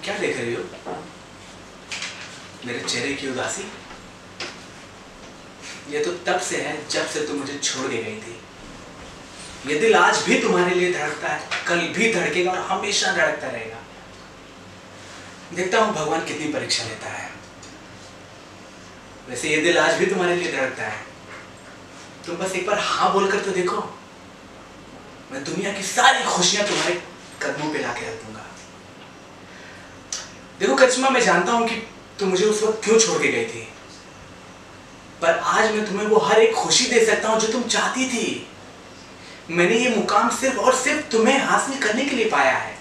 क्या देख रही हो? मेरे चेहरे की उदासी? ये तो तब से है जब से तुम मुझे छोड़ के गई थी। ये दिल आज भी तुम्हारे लिए धड़कता है, कल भी धड़केगा और हमेशा धड़कता रहेगा। देखता हूं भगवान कितनी परीक्षा लेता है। वैसे ये दिल आज भी तुम्हारे लिए धड़कता है। तुम बस एक बार हाँ बोलकर तो देखो, मैं दुनिया की सारी खुशियां तुम्हारे कदमों पे लाके रख दूंगा। देखो करिश्मा, मैं जानता हूं कि तुम मुझे उस वक्त क्यों छोड़ के गई थी, पर आज मैं तुम्हें वो हर एक खुशी दे सकता हूं जो तुम चाहती थी। मैंने ये मुकाम सिर्फ और सिर्फ तुम्हें हासिल करने के लिए पाया है।